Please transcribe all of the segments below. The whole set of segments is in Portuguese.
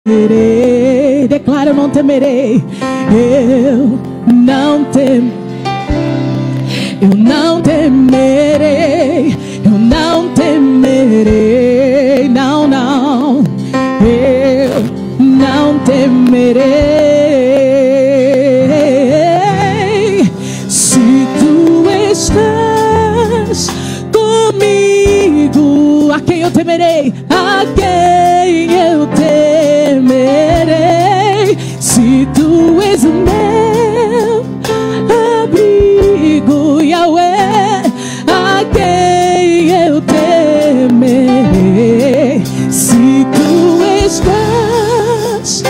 temerei. Declara: eu não temerei. Eu não temerei. Eu não temerei. Eu não temerei. Não, não. Eu não temerei. Se tu estás comigo, a quem eu temerei? A quem eu temerei? Se tu és o meu abrigo, Yahweh, a quem eu temerei? Se tu estás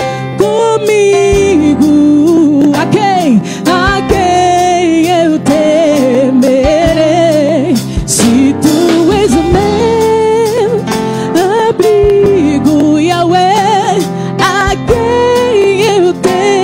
comigo, a quem eu temerei? Se tu és o meu abrigo, Yahweh, a quem eu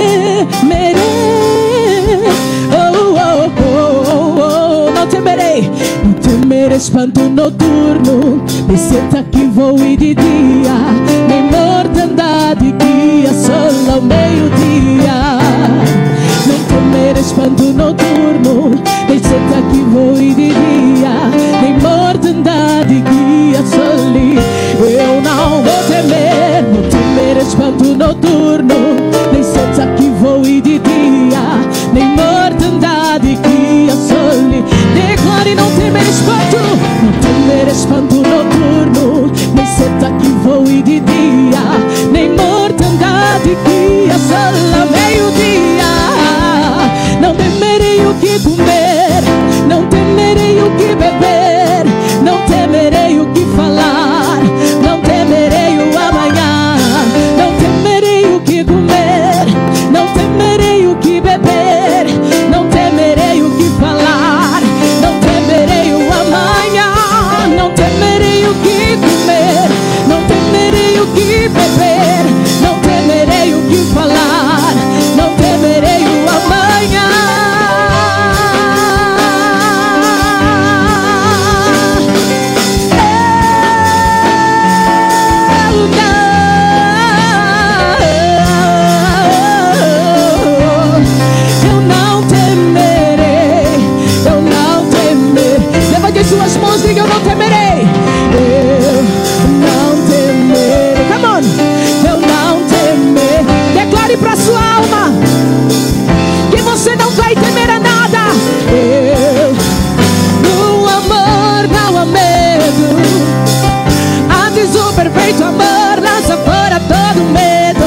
temerei? Oh, oh, oh, oh, não temerei. Não temerei espanto noturno, nem seta que voe de dia, nem mortandade que assola ao meio-dia. Não temerei espanto noturno, nem seta que voe de dia, nem mortandade que assole. Eu não vou temer. Não temerei espanto noturno, nem seta que voe de dia, nem mortandade que assole. Declare: não temer espanto. Não temer espanto noturno, nem seta que voe de dia, nem mortandade que assola ao meio-dia. Não temerei o que comer, não temerei o que beber, não temerei o que falar, não temerei o amanhã. Não temerei o que comer, não temerei o que beber, não temerei o que falar, não temerei o amanhã. Não temerei o que comer, não temerei o que beber, não temerei o que falar, não temerei o amanhã. Eu não temerei, eu não temerei. Levante suas mãos e diga: eu não temerei. Eu não temerei. Come on. Eu não temerei. Declare para sua alma que você não vai temer a nada. Eu, no amor não há medo. Antes o perfeito amor lança fora todo medo.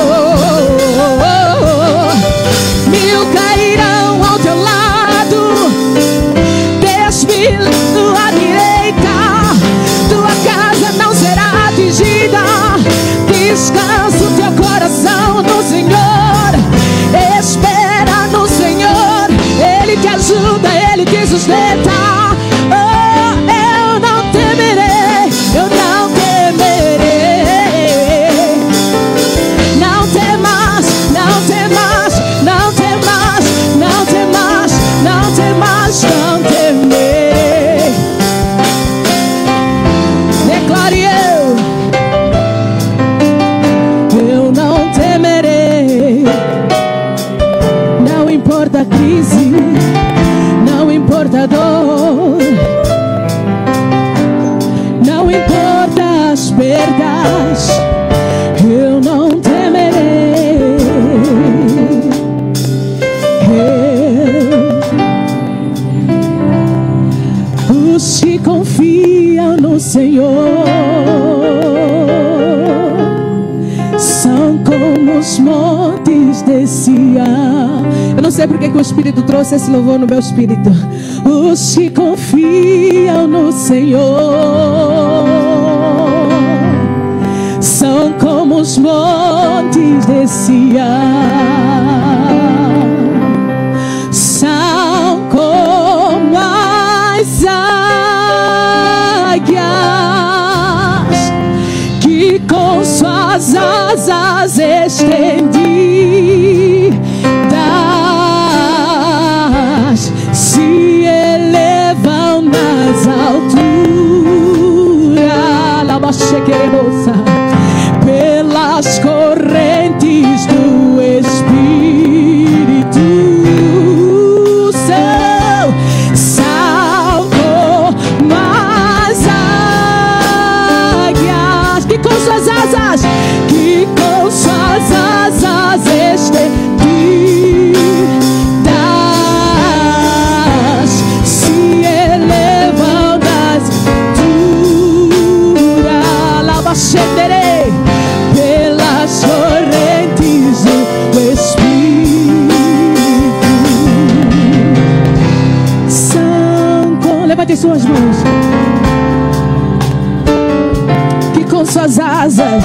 Mil cairão ao teu lado, 10.000 à direita, tua casa não será atingida. Descansa o teu coração no Senhor, espera no Senhor, Ele te ajuda, Ele te sustenta. Oh, eu não temerei, eu não temerei. Não temas, não temas, não temas, não temas, não temas, não temerei. Declare: eu não temerei. Não importa a crise, não importa a dor, não importa as perdas, eu não temerei. Os que confiam no Senhor são como os montes de Sião. Eu não sei porque que o Espírito trouxe esse louvor no meu espírito. Os que confiam no Senhor são como os montes de Sião, são como as águias que com suas asas estendidas se elevam nas alturas. La baixequerosa pelas correntes suas mãos. Que com suas asas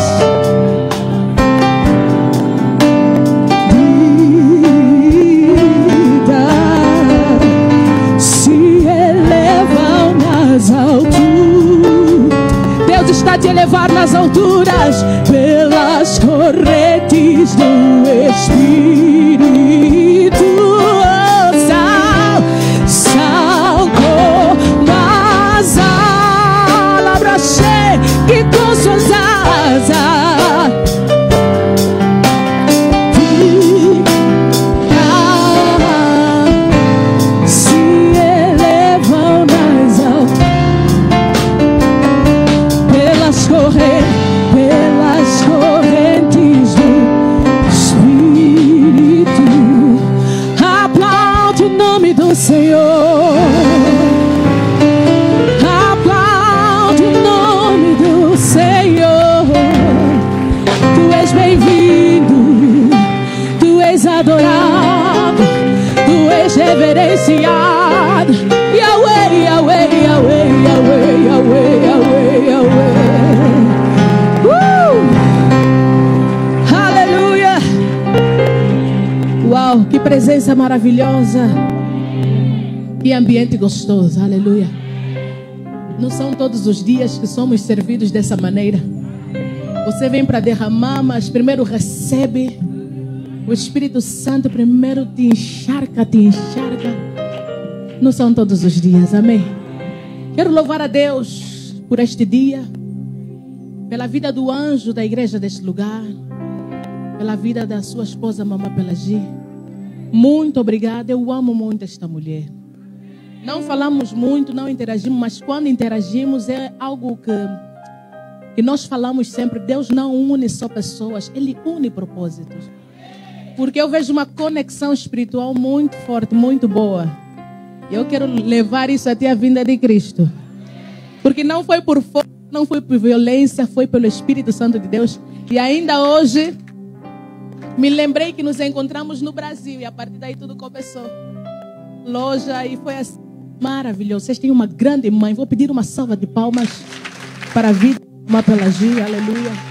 Deus está te elevar nas alturas pelas correntes do Espírito. Sal como as alas que com suas asas se elevam nas alturas. Pelas correntes do Espírito. Aplaude o nome do Senhor. Aplaude o nome do Senhor. Tu és bem-vindo, tu és adorado, tu és reverenciado. Yahweh, Yahweh, Yahweh, Yahweh, Yahweh, Yahweh, Yahweh. Aleluia. Uau, que presença maravilhosa. Que ambiente gostoso. Aleluia. Não são todos os dias que somos servidos dessa maneira. Você vem para derramar, mas primeiro recebe. O Espírito Santo primeiro te encharca, te encharca. Não são todos os dias, amém? Quero louvar a Deus por este dia, pela vida do anjo da igreja deste lugar, pela vida da sua esposa, Mamã Pelagi. Muito obrigada, eu amo muito esta mulher. Não falamos muito, não interagimos, mas quando interagimos é algo que nós falamos sempre. Deus não une só pessoas, Ele une propósitos. Porque eu vejo uma conexão espiritual muito forte, muito boa. E eu quero levar isso até a vinda de Cristo. Porque não foi por força, não foi por violência, foi pelo Espírito Santo de Deus. E ainda hoje, me lembrei que nos encontramos no Brasil. E a partir daí tudo começou. Loja, e foi assim, maravilhoso. Vocês têm uma grande mãe. Vou pedir uma salva de palmas para a vida de Mamã Pelagi. Aleluia.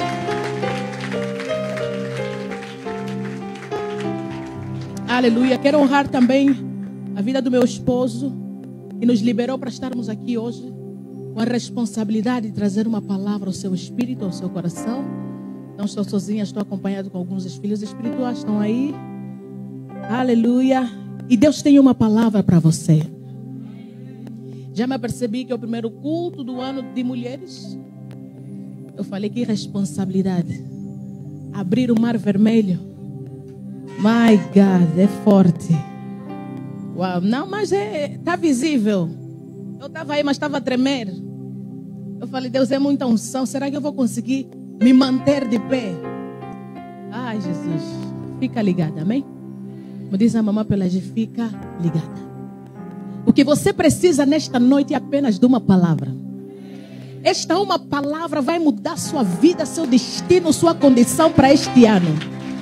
Aleluia. Quero honrar também a vida do meu esposo, que nos liberou para estarmos aqui hoje, com a responsabilidade de trazer uma palavra ao seu espírito, ao seu coração. Não estou sozinha, estou acompanhado com alguns dos filhos espirituais, estão aí. Aleluia. E Deus tem uma palavra para você. Já me apercebi que é o primeiro culto do ano de mulheres. Eu falei que responsabilidade. Abrir o mar vermelho. My God, é forte. Uau, não, mas tá visível. Eu estava aí, mas estava a tremer. Eu falei, Deus, é muita unção. Será que eu vou conseguir me manter de pé? Ai, Jesus. Fica ligada, amém? Como diz a Mamã Pelagi, fica ligada. O que você precisa nesta noite é apenas de uma palavra. Esta uma palavra vai mudar sua vida, seu destino, sua condição para este ano.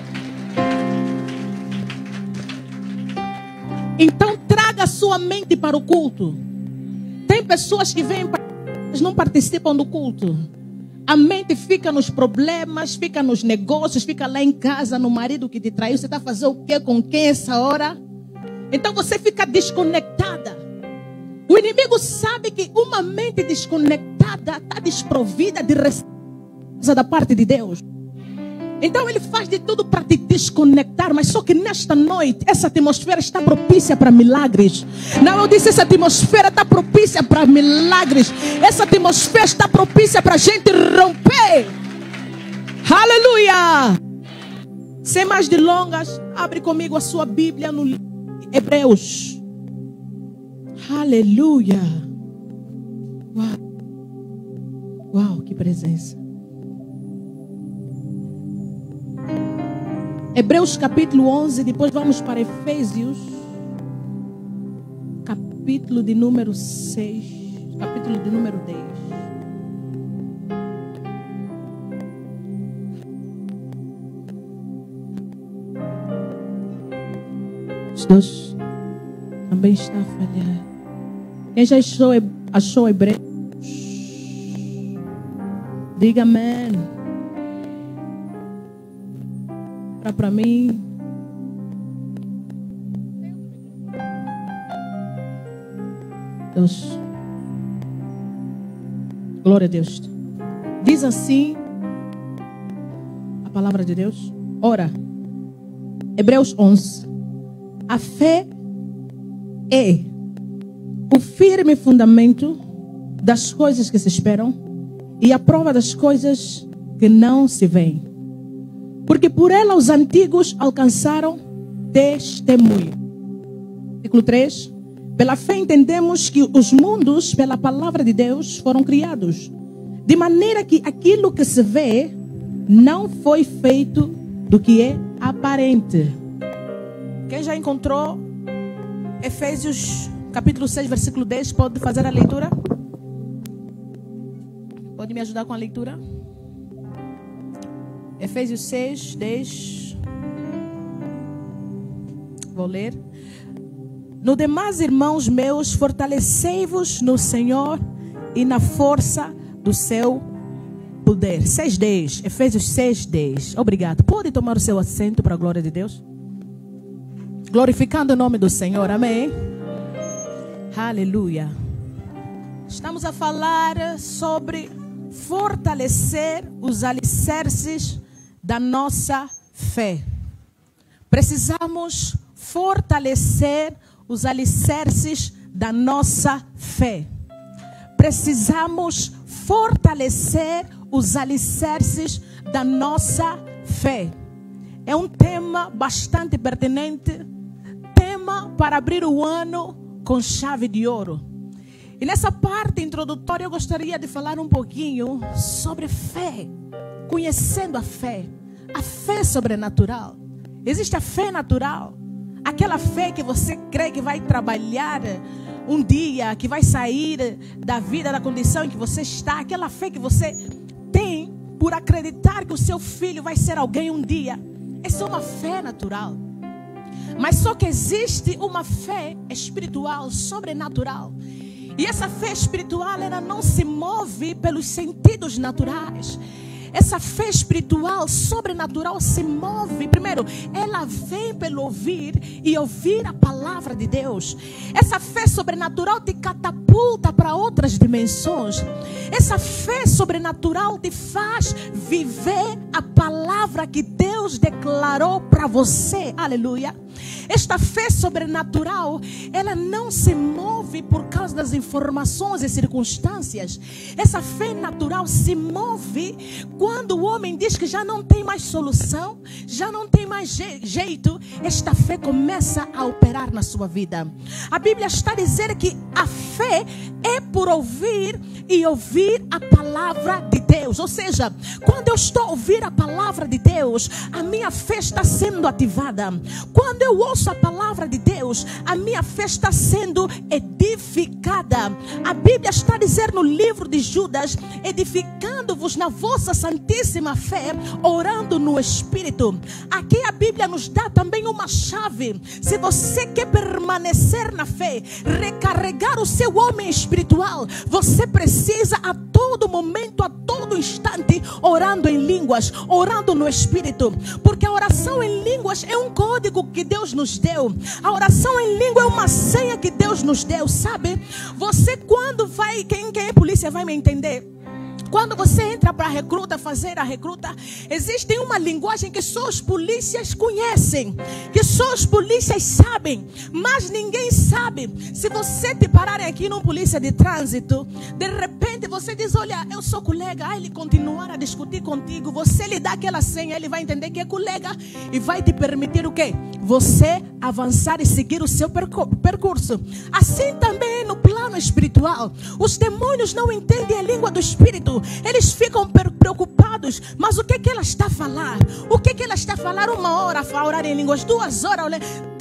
Então traga a sua mente para o culto. Tem pessoas que vêm, mas não participam do culto. A mente fica nos problemas, fica nos negócios, fica lá em casa, no marido que te traiu. Você está fazendo o quê, com quem essa hora? Então você fica desconectada. O inimigo sabe que uma mente desconectada está desprovida de resposta da parte de Deus. Então ele faz de tudo para te desconectar. Mas só que nesta noite essa atmosfera está propícia para milagres. Não, eu disse, essa atmosfera está propícia para milagres. Essa atmosfera está propícia para a gente romper. Aleluia. Sem mais delongas, abre comigo a sua Bíblia no livro de Hebreus. Aleluia. Uau. Uau, que presença. Hebreus capítulo 11, depois vamos para Efésios, capítulo de número 6, capítulo de número 10. Os dois também está a falhar. Quem já achou Hebreus? Diga amém. Para mim. Deus. Glória a Deus. Diz assim a palavra de Deus. Ora, Hebreus 11. A fé é o firme fundamento das coisas que se esperam e a prova das coisas que não se veem. Porque por ela os antigos alcançaram testemunho. Versículo 3. Pela fé entendemos que os mundos, pela palavra de Deus, foram criados. De maneira que aquilo que se vê não foi feito do que é aparente. Quem já encontrou Efésios capítulo 6, versículo 10, pode fazer a leitura? Pode me ajudar com a leitura? Efésios 6, 10. Vou ler. No demais, irmãos meus, fortalecei-vos no Senhor e na força do seu poder. 6:10. Efésios 6:10. Obrigado. Pode tomar o seu assento para a glória de Deus? Glorificando o nome do Senhor. Amém. Aleluia. Estamos a falar sobre fortalecer os alicerces da nossa fé. Precisamos fortalecer os alicerces da nossa fé. Precisamos fortalecer os alicerces da nossa fé. É um tema bastante pertinente, tema para abrir o ano com chave de ouro. E nessa parte introdutória eu gostaria de falar um pouquinho sobre fé, conhecendo a fé sobrenatural. Existe a fé natural, aquela fé que você crê que vai trabalhar um dia, que vai sair da vida, da condição em que você está, aquela fé que você tem por acreditar que o seu filho vai ser alguém um dia. Essa é uma fé natural. Mas só que existe uma fé espiritual, sobrenatural. E essa fé espiritual, ela não se move pelos sentidos naturais. Essa fé espiritual, sobrenatural, se move. Primeiro, ela vem pelo ouvir e ouvir a palavra de Deus. Essa fé sobrenatural te catapulta para outras dimensões. Essa fé sobrenatural te faz viver a palavra que Deus declarou para você. Aleluia. Esta fé sobrenatural, ela não se move por causa das informações e circunstâncias. Essa fé natural se move quando o homem diz que já não tem mais solução, já não tem mais jeito. Esta fé começa a operar na sua vida. A Bíblia está a dizer que a fé é por ouvir e ouvir a palavra de Deus. Ou seja, quando eu estou a ouvir a palavra de Deus, a minha fé está sendo ativada. Quando eu ouço a palavra de Deus, a minha fé está sendo edificada. A Bíblia está a dizer no livro de Judas: edificando-vos na vossa santíssima fé, orando no Espírito. Aqui a Bíblia nos dá também uma chave. Se você quer permanecer na fé, recarregar o seu homem espiritual, você precisa a todo momento, a todo instante, orando em línguas, orando no Espírito. Porque a oração em línguas é um código que Deus nos deu. A oração em língua é uma senha que Deus nos deu, sabe? Você quando vai, quem é polícia vai me entender. Quando você entra para a recruta, fazer a recruta, existe uma linguagem que só os polícias conhecem, que só os polícias sabem, mas ninguém sabe. Se você te pararem aqui num polícia de trânsito, de repente você diz: olha, eu sou colega. Ele continuar a discutir contigo, você lhe dá aquela senha, ele vai entender que é colega e vai te permitir o quê? Você avançar e seguir o seu percurso. Assim também no plano espiritual. Os demônios não entendem a língua do Espírito. Eles ficam preocupados. Mas o que ela está a falar? O que ela está a falar? 1 hora a orar em línguas, 2 horas, 3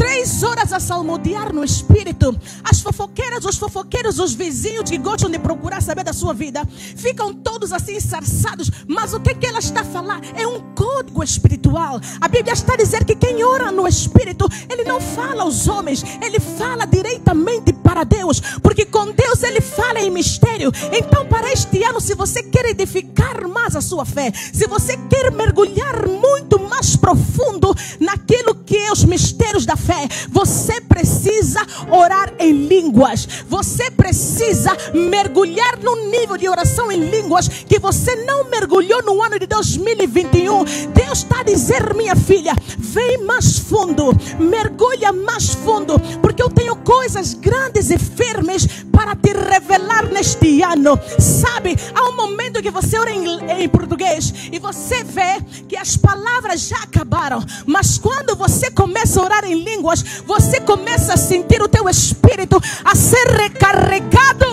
3 horas a salmodiar no espírito. As fofoqueiras, os fofoqueiros, os vizinhos que gostam de procurar saber da sua vida, ficam todos assim ensarçados. Mas o que ela está a falar? É um código espiritual. A Bíblia está a dizer que quem ora no espírito, ele não fala aos homens, ele fala diretamente para Deus, porque com Deus ele fala em mistério. Então, para este ano, se você quer edificar mais a sua fé, se você quer mergulhar muito mais profundo naquilo que é os mistérios da fé, você precisa orar em línguas. Você precisa mergulhar num nível de oração em línguas que você não mergulhou no ano de 2021. Deus está a dizer: minha filha, vem mais fundo, mergulha mais fundo, porque eu tenho coisas grandes e firmes para te revelar neste ano. Sabe, há um momento que você ora em português e você vê que as palavras já acabaram, mas quando você começa a orar em línguas, você começa a sentir o teu espírito a ser recarregado.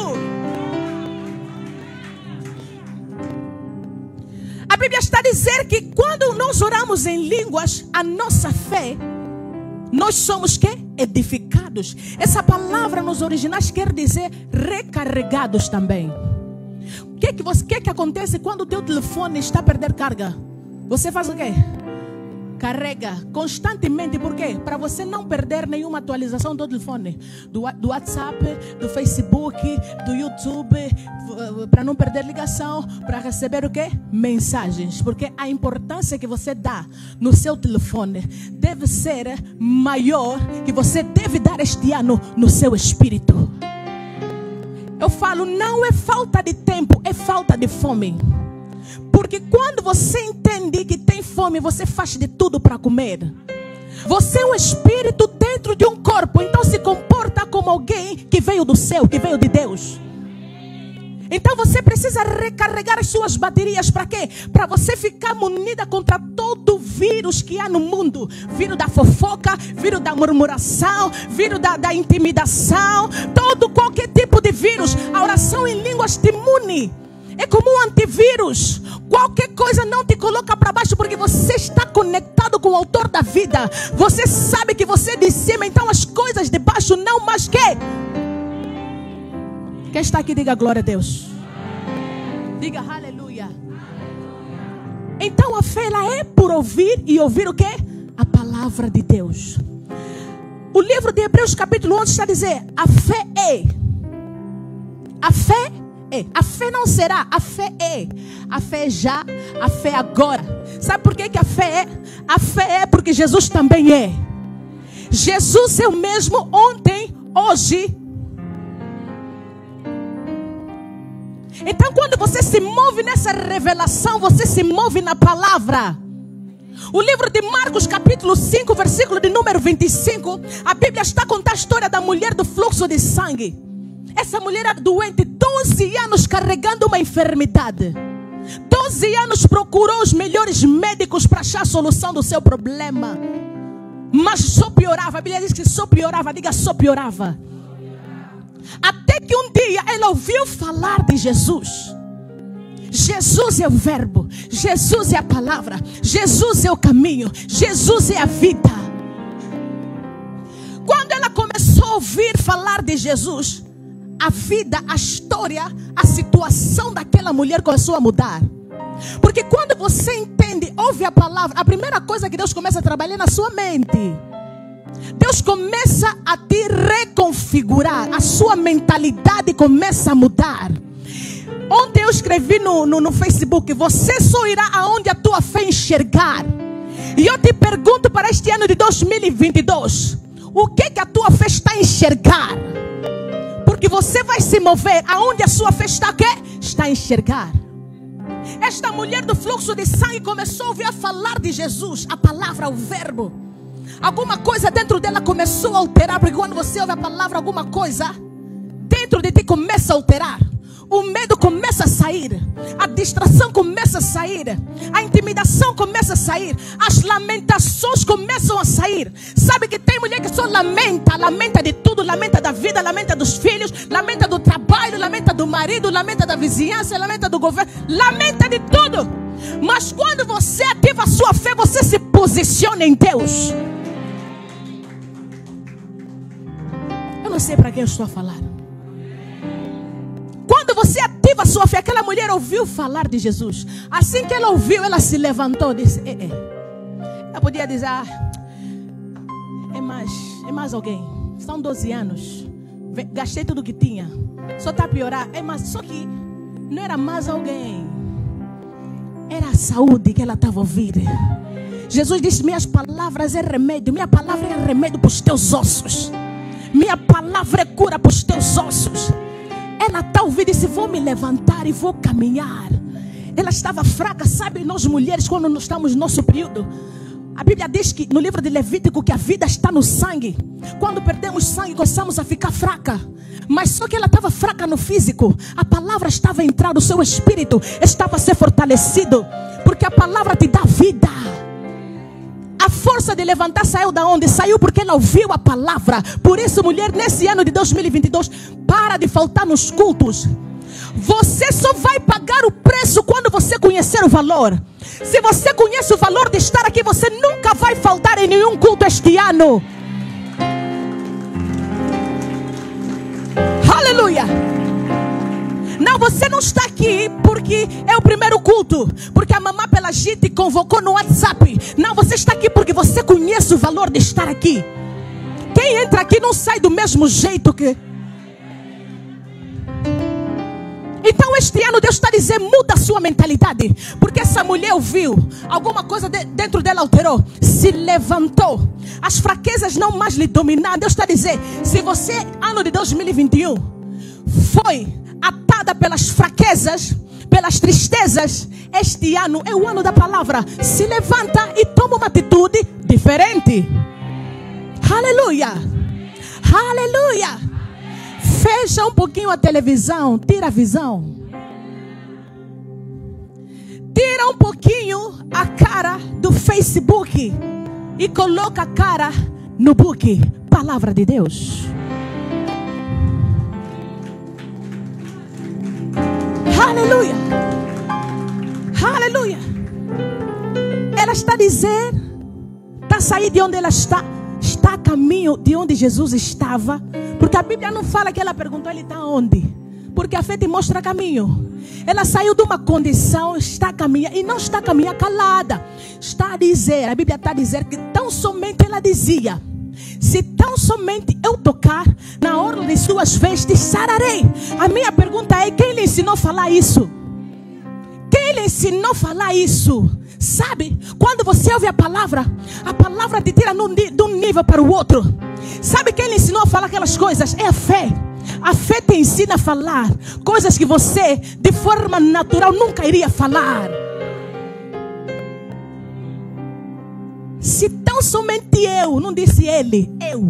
A Bíblia está a dizer que quando nós oramos em línguas, a nossa fé, nós somos que? Edificados. Essa palavra nos originais quer dizer recarregados também. O que acontece quando o teu telefone está a perder carga? Você faz o quê? Carrega constantemente. Por quê? Para você não perder nenhuma atualização do telefone, do WhatsApp, do Facebook, do YouTube, para não perder ligação, para receber o quê? Mensagens. Porque a importância que você dá no seu telefone deve ser maior que você deve dar este ano no seu espírito. Eu falo, não é falta de tempo, é falta de fome. Porque quando você entende que tem fome, você faz de tudo para comer. Você é um espírito dentro de um corpo, então se comporta como alguém que veio do céu, que veio de Deus. Então você precisa recarregar as suas baterias. Para quê? Para você ficar munida contra todo vírus que há no mundo. Vírus da fofoca, vírus da murmuração, vírus da intimidação, qualquer tipo de vírus. A oração em línguas te mune. É como um antivírus. Qualquer coisa não te coloca para baixo, porque você está conectado com o autor da vida. Você sabe que você é de cima, então as coisas de baixo não mais que. Quem está aqui, diga glória a Deus. Diga aleluia. Então a fé, ela é por ouvir, e ouvir o quê? A palavra de Deus. O livro de Hebreus capítulo 11 está a dizer: a fé é. A fé é. A fé não será, a fé é. A fé é já, a fé é agora. Sabe por que a fé é? A fé é porque Jesus também é. Jesus é o mesmo ontem, hoje. Então quando você se move nessa revelação, você se move na palavra. O livro de Marcos capítulo 5, versículo de número 25, a Bíblia está a contar a história da mulher do fluxo de sangue. Essa mulher era doente, 12 anos carregando uma enfermidade. 12 anos procurou os melhores médicos para achar a solução do seu problema, mas só piorava. A Bíblia diz que só piorava. Diga, só piorava. Até que um dia ela ouviu falar de Jesus. Jesus é o verbo, Jesus é a palavra, Jesus é o caminho, Jesus é a vida. Quando ela começou a ouvir falar de Jesus, a vida, a história, a situação daquela mulher começou a mudar. Porque quando você entende, ouve a palavra, a primeira coisa que Deus começa a trabalhar é na sua mente. Deus começa a te reconfigurar, a sua mentalidade começa a mudar. Ontem eu escrevi no Facebook: você só irá aonde a tua fé enxergar. E eu te pergunto para este ano de 2022, o que a tua fé está a enxergar? Porque você vai se mover aonde a sua fé está, está a enxergar. Esta mulher do fluxo de sangue começou a ouvir falar de Jesus, a palavra, o verbo. Alguma coisa dentro dela começou a alterar, porque quando você ouve a palavra, alguma coisa dentro de ti começa a alterar. O medo começa a sair, a distração começa a sair, a intimidação começa a sair, as lamentações começam a sair. Sabe que tem mulher que só lamenta de tudo, lamenta da vida, lamenta dos filhos, lamenta do trabalho, lamenta do marido, lamenta da vizinhança, lamenta do governo, lamenta de tudo. Mas quando você ativa a sua fé, você se posiciona em Deus. não sei para quem eu estou a falar. Quando você ativa a sua fé, aquela mulher ouviu falar de Jesus. Assim que ela ouviu, ela se levantou e disse: Ela podia dizer: é mais alguém. São 12 anos. Gastei tudo que tinha. Só está a piorar. Só que não era mais alguém. Era a saúde que ela estava ouvindo. Jesus disse: minhas palavras é remédio. Minha palavra é remédio para os teus ossos. Minha palavra é cura para os teus ossos. Ela está ouvindo e disse: vou me levantar e vou caminhar. Ela estava fraca. Sabe, nós mulheres, quando nós estamos no nosso período, a Bíblia diz que no livro de Levítico que a vida está no sangue. Quando perdemos sangue, começamos a ficar fraca. Mas só que ela estava fraca no físico. A palavra estava a entrar no seu espírito. Estava a ser fortalecido. Porque a palavra te dá vida. A força de levantar saiu da onde? Saiu porque ela ouviu a palavra. Por isso, mulher, nesse ano de 2022, para de faltar nos cultos. Você só vai pagar o preço quando você conhecer o valor. Se você conhece o valor de estar aqui, você nunca vai faltar em nenhum culto este ano. Aleluia. Não, você não está aqui porque é o primeiro culto, porque a mamãe pela gente convocou no WhatsApp. Não, você está aqui porque você conhece o valor de estar aqui. Quem entra aqui não sai do mesmo jeito que... Então este ano Deus está dizendo: muda a sua mentalidade. Porque essa mulher ouviu, alguma coisa dentro dela alterou, se levantou. As fraquezas não mais lhe dominaram. Deus está dizendo: se você, ano de 2021, foi atada pelas fraquezas, pelas tristezas, este ano é o ano da palavra. Se levanta e toma uma atitude diferente. Aleluia. Aleluia. Fecha um pouquinho a televisão, tira a visão. Tira um pouquinho a cara do Facebook e coloca a cara no book. Palavra de Deus. Aleluia. Aleluia. Ela está dizendo, está saindo de onde ela está a caminho de onde Jesus estava. Porque a Bíblia não fala que ela perguntou: ele está onde? Porque a fé te mostra caminho. Ela saiu de uma condição, está a caminhar, e não está a caminhar calada. Está a dizer, a Bíblia está a dizer que tão somente ela dizia: se tão somente eu tocar na orla de suas vestes, sararei. A minha pergunta é: quem lhe ensinou a falar isso? Quem lhe ensinou a falar isso? Sabe, quando você ouve a palavra te tira de um nível para o outro. Sabe quem lhe ensinou a falar aquelas coisas? É a fé. A fé te ensina a falar coisas que você, de forma natural, nunca iria falar. Se tão somente eu, não disse ele, eu,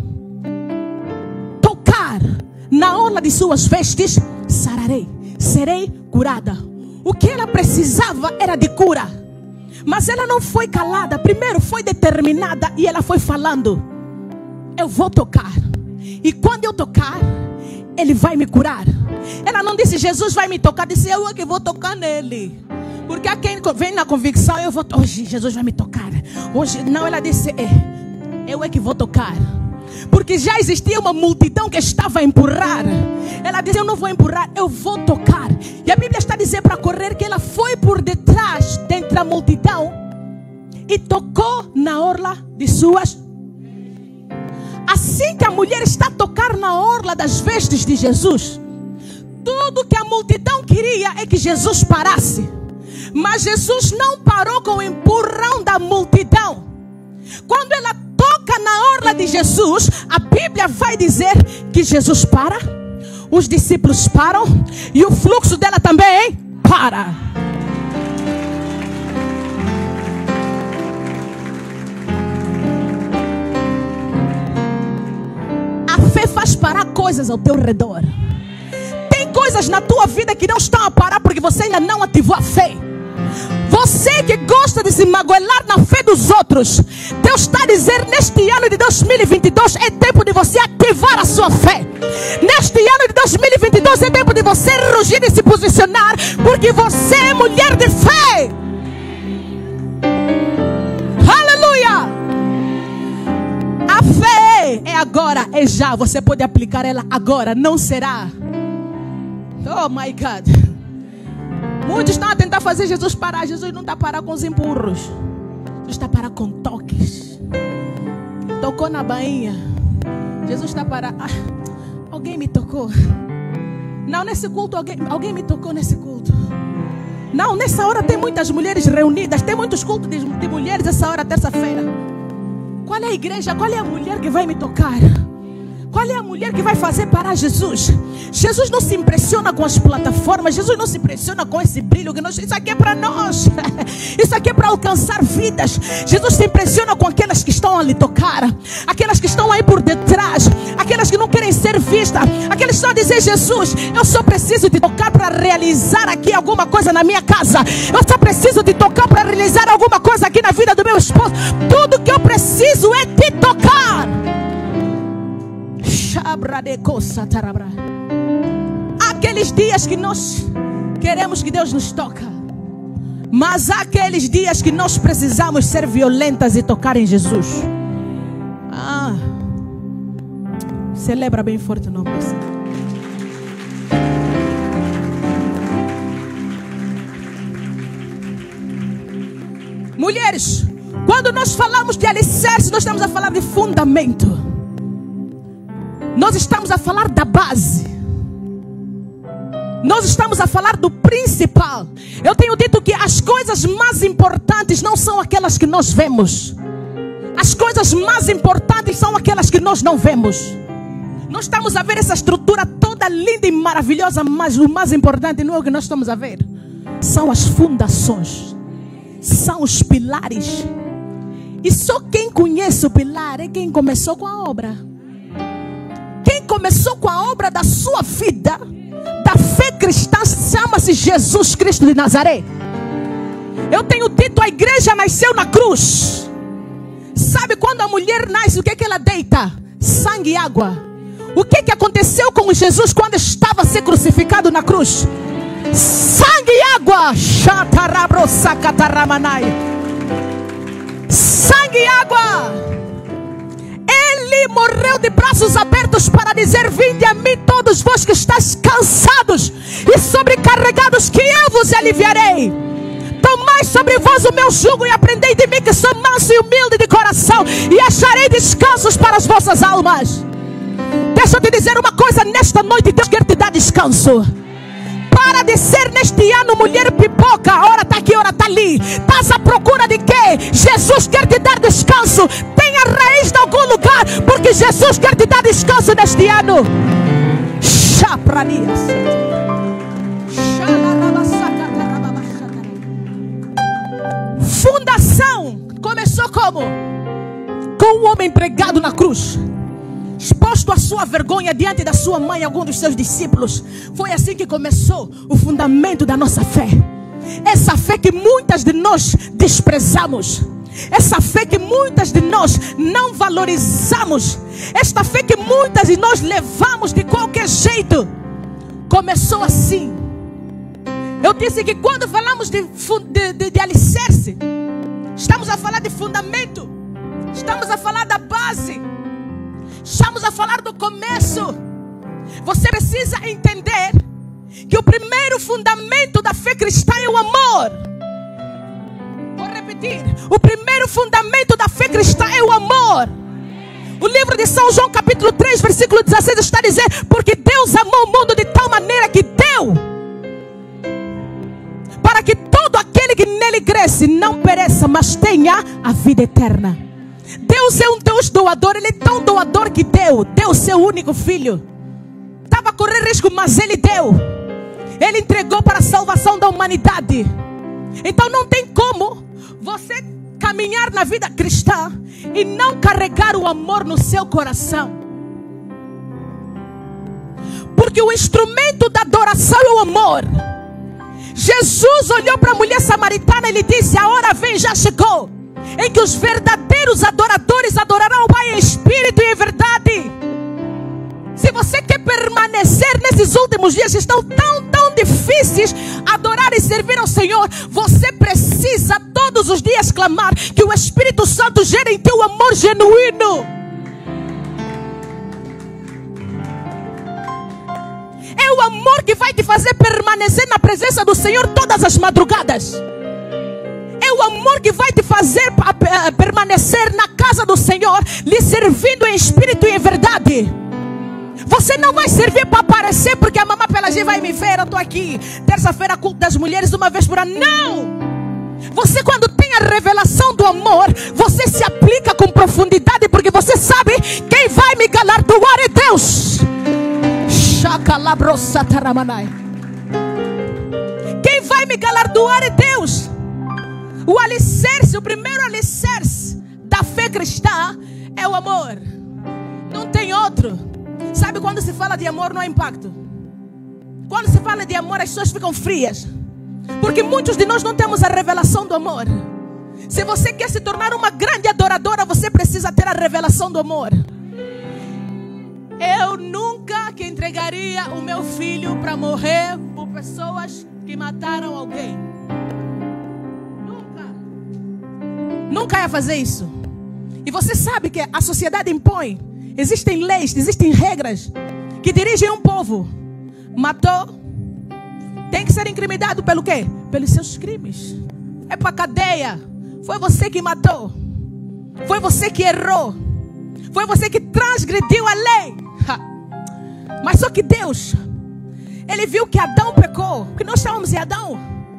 tocar na orla de suas vestes, sararei, serei curada. O que ela precisava era de cura. Mas ela não foi calada. Primeiro foi determinada e ela foi falando: eu vou tocar. E quando eu tocar, ele vai me curar. Ela não disse: Jesus vai me tocar. Disse: eu é que vou tocar nele. Porque há quem vem na convicção: eu vou, hoje Jesus vai me tocar. Hoje não, ela disse: eu é que vou tocar. Porque já existia uma multidão que estava a empurrar. Ela disse: eu não vou empurrar, eu vou tocar. E a Bíblia está dizendo para correr que ela foi por detrás, dentre a multidão, e tocou na orla de suas. Assim que a mulher está a tocar na orla das vestes de Jesus, tudo que a multidão queria é que Jesus parasse. Mas Jesus não parou com o empurrão da multidão. Quando ela toca na orla de Jesus, a Bíblia vai dizer que Jesus para, os discípulos param e o fluxo dela também para. A fé faz parar coisas ao teu redor. Tem coisas na tua vida que não estão a parar porque você ainda não ativou a fé. Você que gosta de se magoelar na fé dos outros, Deus está a dizer: neste ano de 2022 é tempo de você ativar a sua fé. Neste ano de 2022 é tempo de você rugir e se posicionar, porque você é mulher de fé. Aleluia. A fé é agora, é já. Você pode aplicar ela agora. Não será. Oh my God. Muitos estão a tentar fazer Jesus parar. Jesus não está a parar com os empurros. Jesus está a parar com toques. Tocou na bainha. Jesus está a parar. Alguém me tocou. Não, nesse culto alguém me tocou nesse culto. Não, nessa hora tem muitas mulheres reunidas. Tem muitos cultos de mulheres essa hora, terça-feira. Qual é a igreja? Qual é a mulher que vai me tocar? Qual é a mulher que vai fazer parar Jesus? Jesus não se impressiona com as plataformas. Jesus não se impressiona com esse brilho que nós... Isso aqui é para nós. Isso aqui é para alcançar vidas. Jesus se impressiona com aquelas que estão a lhe tocar, aquelas que estão aí por detrás, aquelas que não querem ser vistas, aqueles que estão a dizer: Jesus, eu só preciso te tocar para realizar aqui alguma coisa na minha casa. Eu só preciso te tocar para realizar alguma coisa aqui na vida do meu esposo. Tudo que eu preciso é te tocar. Há aqueles dias que nós queremos que Deus nos toque, mas há aqueles dias que nós precisamos ser violentas e tocar em Jesus. Celebra bem forte o nome do Senhor. Mulheres, quando nós falamos de alicerce, nós estamos a falar de fundamento. Nós estamos a falar da base. Nós estamos a falar do principal. Eu tenho dito que as coisas mais importantes não são aquelas que nós vemos. As coisas mais importantes são aquelas que nós não vemos. Nós estamos a ver essa estrutura toda linda e maravilhosa, mas o mais importante não é o que nós estamos a ver. São as fundações. São os pilares. E só quem conhece o pilar é quem começou com a obra. Quem começou com a obra da sua vida, da fé cristã, chama-se Jesus Cristo de Nazaré. Eu tenho dito, a igreja nasceu na cruz. Sabe quando a mulher nasce, o que é que ela deita? Sangue e água. O que é que aconteceu com Jesus quando estava a ser crucificado na cruz? Sangue e água. Sangue e água. Ele morreu de braços abertos para dizer: vinde a mim todos vós que estáis cansados e sobrecarregados, que eu vos aliviarei. Tomai sobre vós o meu jugo e aprendei de mim, que sou manso e humilde de coração, e acharei descansos para as vossas almas. Deixa eu te dizer uma coisa nesta noite: Deus quer te dar descanso. Para de ser neste ano mulher pipoca, ora está aqui, ora está ali. Estás à procura de quê? Jesus quer te dar descanso. Tenha raiz de algum lugar, porque Jesus quer te dar descanso neste ano. Fundação começou como? Com um homem pregado na cruz, exposto à sua vergonha diante da sua mãe e alguns dos seus discípulos. Foi assim que começou o fundamento da nossa fé. Essa fé que muitas de nós desprezamos, essa fé que muitas de nós não valorizamos, esta fé que muitas de nós levamos de qualquer jeito, começou assim. Eu disse que quando falamos de alicerce, estamos a falar de fundamento, estamos a falar da base, estamos a falar do começo. Você precisa entender que o primeiro fundamento da fé cristã é o amor. Vou repetir: o primeiro fundamento da fé cristã é o amor. O livro de São João capítulo 3 versículo 16 está a dizer: porque Deus amou o mundo de tal maneira que deu, para que todo aquele que nele cresce não pereça, mas tenha a vida eterna. Deus é um Deus doador. Ele é tão doador que deu o seu único filho. Estava a correr risco, mas Ele deu. Ele entregou para a salvação da humanidade. Então não tem como você caminhar na vida cristã e não carregar o amor no seu coração. Porque o instrumento da adoração é o amor. Jesus olhou para a mulher samaritana e lhe disse: a hora vem, já chegou, em que os verdadeiros adoradores adorarão o Pai em espírito e em verdade. Se você quer permanecer nesses últimos dias que estão tão difíceis, adorar e servir ao Senhor, você precisa todos os dias clamar que o Espírito Santo gere em ti o amor genuíno. É o amor que vai te fazer permanecer na presença do Senhor todas as madrugadas. É o amor que vai te fazer permanecer na casa do Senhor, lhe servindo em espírito e em verdade. Você não vai servir para aparecer, porque a mamãe Pelagia vai me ver. Eu estou aqui, terça-feira, culto das mulheres, uma vez por ano. Não! Você, quando tem a revelação do amor, você se aplica com profundidade, porque você sabe: quem vai me galardoar é Deus. Quem vai me galardoar é Deus. O alicerce, o primeiro alicerce da fé cristã é o amor. Não tem outro. Sabe, quando se fala de amor não há impacto. Quando se fala de amor as pessoas ficam frias, porque muitos de nós não temos a revelação do amor. Se você quer se tornar uma grande adoradora, você precisa ter a revelação do amor. Eu nunca que entregaria o meu filho para morrer por pessoas que mataram alguém. Nunca ia fazer isso. E você sabe que a sociedade impõe. Existem leis, existem regras que dirigem um povo. Matou, tem que ser incriminado pelo quê? Pelos seus crimes. É para a cadeia. Foi você que matou. Foi você que errou. Foi você que transgrediu a lei. Mas só que Deus, Ele viu que Adão pecou. Porque nós estávamos em Adão.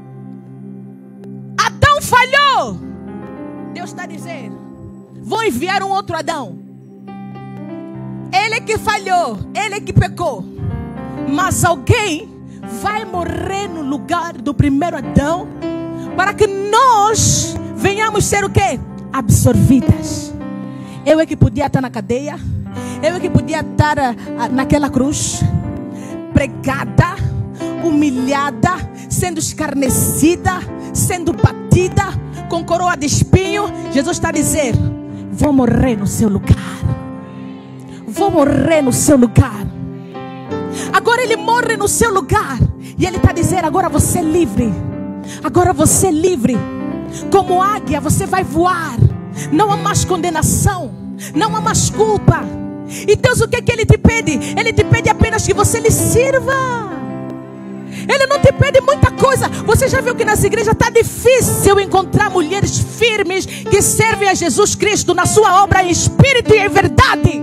Adão falhou. Deus está dizendo: vou enviar um outro Adão. Ele que falhou, ele que pecou. Mas alguém vai morrer no lugar do primeiro Adão, para que nós venhamos ser o quê? Absorvidas. Eu é que podia estar na cadeia. Eu é que podia estar naquela cruz, pregada, humilhada, sendo escarnecida, sendo batida, com coroa de espinho. Jesus está a dizer: vou morrer no seu lugar. Vou morrer no seu lugar. Agora Ele morre no seu lugar. E Ele está a dizer: agora você é livre. Agora você é livre. Como águia você vai voar. Não há mais condenação. Não há mais culpa. E Deus, o que é que Ele te pede? Ele te pede apenas que você lhe sirva. Ele não te pede muita coisa. Você já viu que nas igrejas está difícil encontrar mulheres firmes que servem a Jesus Cristo na sua obra em espírito e em verdade.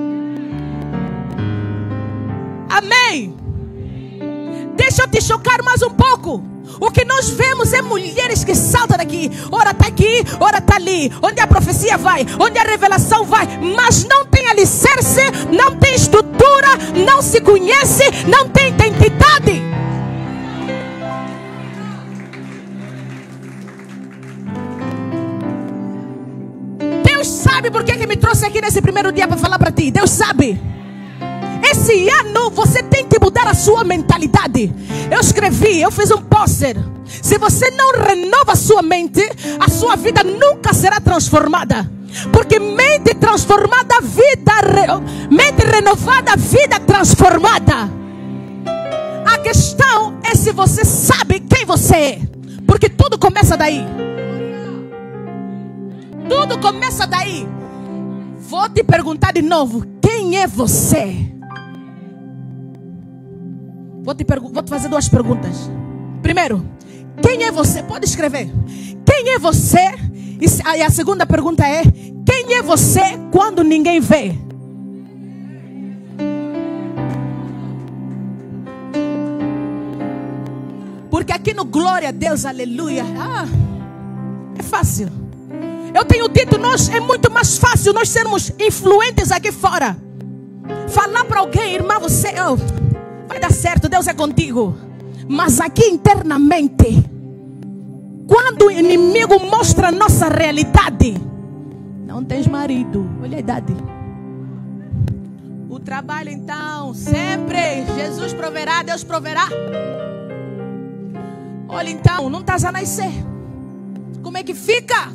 Amém. Deixa eu te chocar mais um pouco. O que nós vemos é mulheres que saltam daqui. Ora está aqui, ora está ali. Onde a profecia vai, onde a revelação vai. Mas não tem alicerce, não tem estrutura, não se conhece, não tem identidade. Deus sabe por que me trouxe aqui nesse primeiro dia para falar para ti. Deus sabe. Esse ano você tem que mudar a sua mentalidade. Eu escrevi, eu fiz um pôster. Se você não renova a sua mente, a sua vida nunca será transformada. Porque mente transformada, mente renovada, vida transformada. A questão é se você sabe quem você é. Porque tudo começa daí. Tudo começa daí. Vou te perguntar de novo: quem é você? Vou te fazer duas perguntas. Primeiro, quem é você? Pode escrever. Quem é você? E a segunda pergunta é: quem é você quando ninguém vê? Porque aqui no Glória a Deus, aleluia, é fácil. Eu tenho dito, é muito mais fácil nós sermos influentes aqui fora. Falar para alguém: irmã, você vai dar certo, Deus é contigo. Mas aqui internamente, quando o inimigo mostra a nossa realidade: não tens marido, olha a idade. O trabalho então, sempre Jesus proverá, Deus proverá. Olha então, não estás a nascer. Como é que fica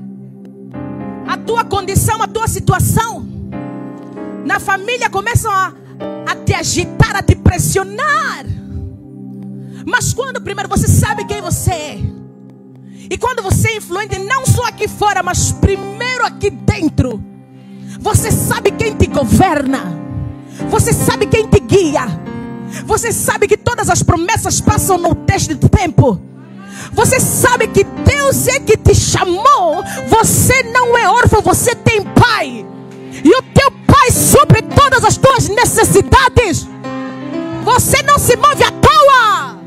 a tua condição, a tua situação? Na família começam a te agitar, a te pressionar. Mas quando primeiro você sabe quem você é, e quando você é influente, não só aqui fora, mas primeiro aqui dentro, você sabe quem te governa, você sabe quem te guia. Você sabe que todas as promessas passam no teste do tempo. Você sabe que Deus é que te chamou. Você não é órfão, você tem pai. E o teu pai supre todas as tuas necessidades. Você não se move à toa.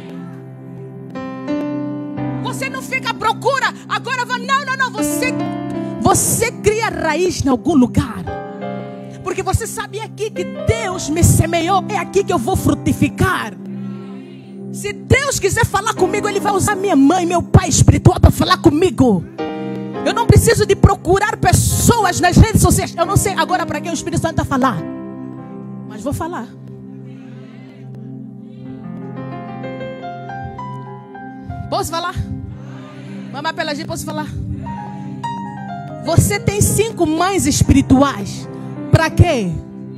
Você não fica à procura. Agora vai, não. Você cria raiz em algum lugar. Porque você sabe, é aqui que Deus me semeou. É aqui que eu vou frutificar. Se Deus quiser falar comigo, Ele vai usar minha mãe, meu pai espiritual para falar comigo. Eu não preciso de procurar pessoas nas redes sociais. Eu não sei agora para quem o Espírito Santo está a falar, mas vou falar. Posso falar? Mamãe Pelagia, posso falar? Você tem 5 mães espirituais. Para quê?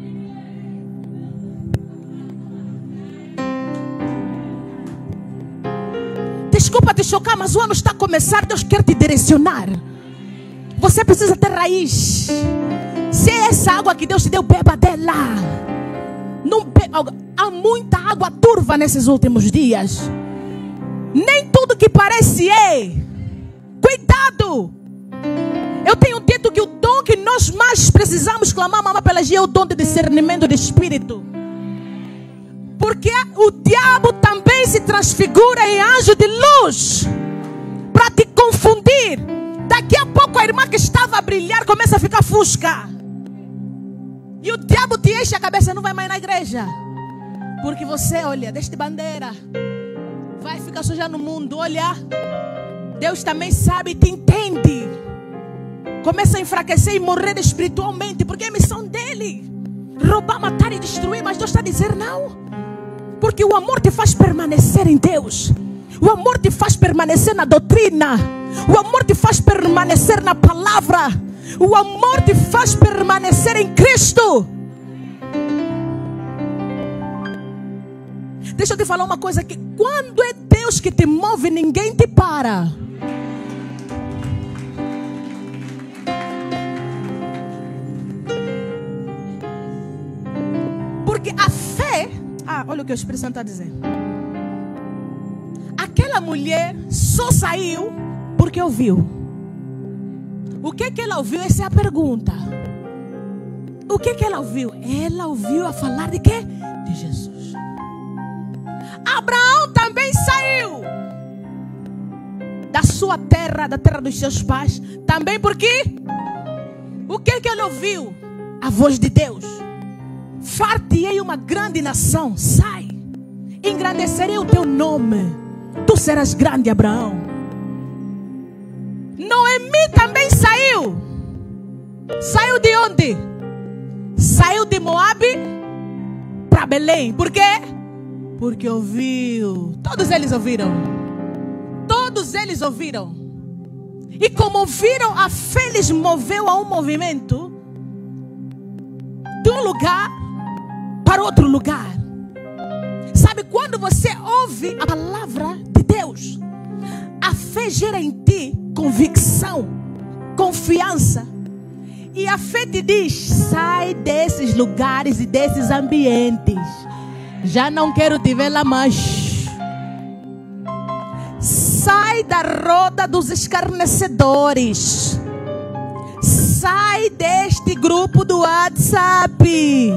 Desculpa te chocar, mas o ano está a começar. Deus quer te direcionar. Você precisa ter raiz. Se é essa água que Deus te deu, beba dela. Não beba. Há muita água turva nesses últimos dias. Nem tudo que parece é. Cuidado. Eu tenho dito que o dom que nós mais precisamos clamar, mamãe Pelagia, é o dom de discernimento de espírito. Porque o diabo também se transfigura em anjo de luz para te confundir. Daqui a pouco a irmã que estava a brilhar começa a ficar fusca. E o diabo te enche a cabeça, não vai mais na igreja. Porque você, olha, deste bandeira, vai ficar sujando no mundo. Olha, Deus também sabe e te entende. Começa a enfraquecer e morrer espiritualmente, porque é a missão dele: roubar, matar e destruir. Mas Deus está a dizer não, porque o amor te faz permanecer em Deus. O amor te faz permanecer na doutrina. O amor te faz permanecer na palavra. O amor te faz permanecer em Cristo. Deixa eu te falar uma coisa, que quando é Deus que te move, ninguém te para. Porque a fé... olha o que o Espírito Santo está dizendo. Aquela mulher só saiu porque ouviu. O que ela ouviu? Essa é a pergunta. O que ela ouviu? Ela ouviu a falar de quê? De Jesus. Abraão também saiu da sua terra, da terra dos seus pais. Também porque o que ele ouviu? A voz de Deus. Far-te-ei uma grande nação. Sai. Engrandecerei o teu nome. Tu serás grande, Abraão. Noemi também saiu. Saiu de onde? Saiu de Moabe para Belém. Por quê? Porque ouviu. Todos eles ouviram. Todos eles ouviram. E como ouviram, a fé lhes moveu a um movimento de um lugar para outro lugar. Sabe, quando você ouve a palavra de Deus, a fé gera em ti convicção, confiança. E a fé te diz: sai desses lugares e desses ambientes. Já não quero te ver lá mais. Sai da roda dos escarnecedores. Sai deste grupo do WhatsApp.